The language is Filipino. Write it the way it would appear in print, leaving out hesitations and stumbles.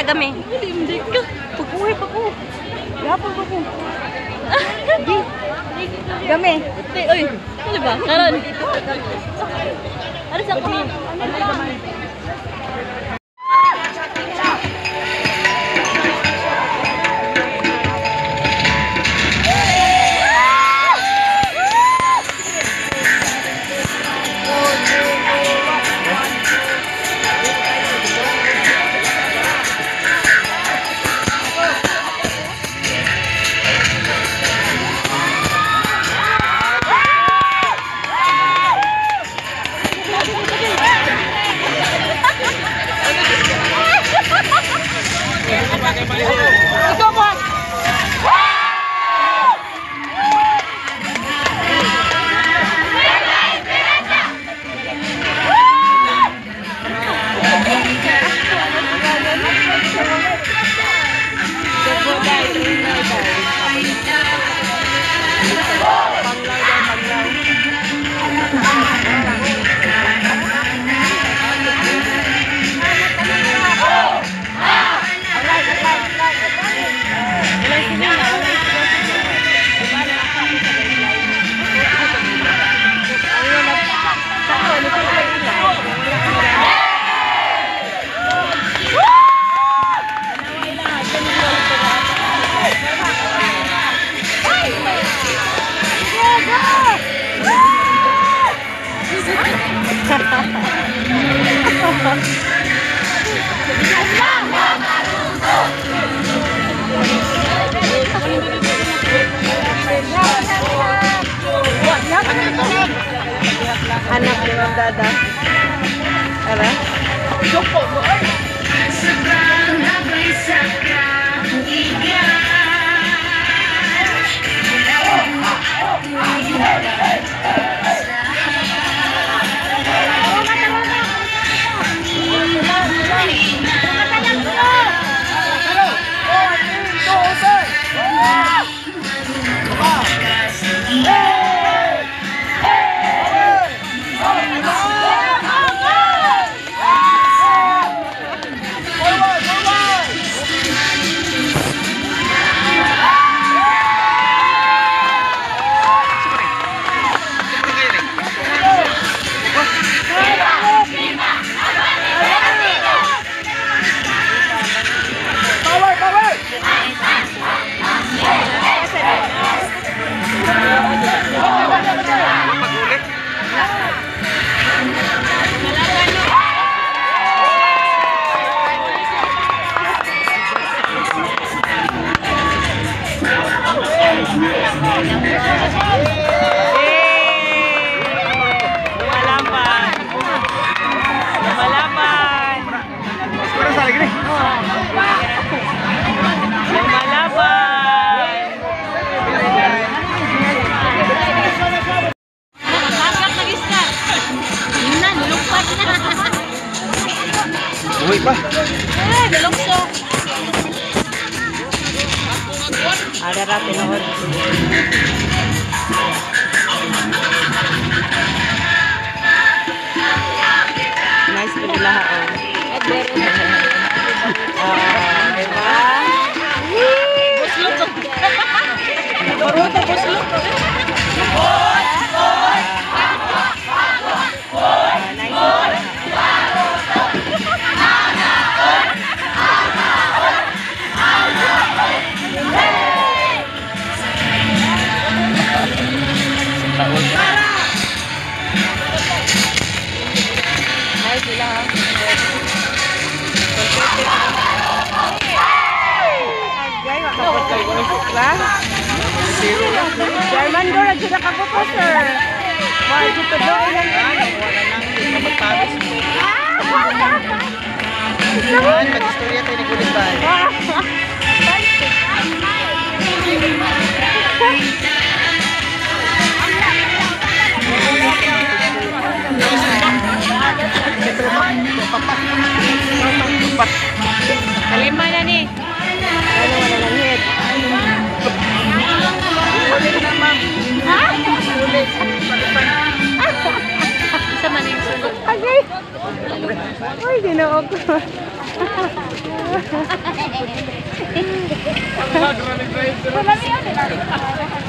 tagami. Hindi ka. Pag-uwi pa ko. Gapon pa ko. Gami. Uy, ano ba? Karon. Ano sa kami? Anak ni Ma'am Dada. Ara? Joko mo ay. Uy pa. Galokso. Ada rapi nohod. Nice po nila ha. Diba? Buslok. Baruto buslok. German go na dyan ako po, sir. Why, dito doon lang. Magpapis mo. Mag-istorya tayo ni Kulit ba? Kalima na ni. Ano wala lang hit. Ulit na, ma'am. Ha? Ulit. Isa man yung sunod. Okay. Ay, ginoo ko. Wala niya,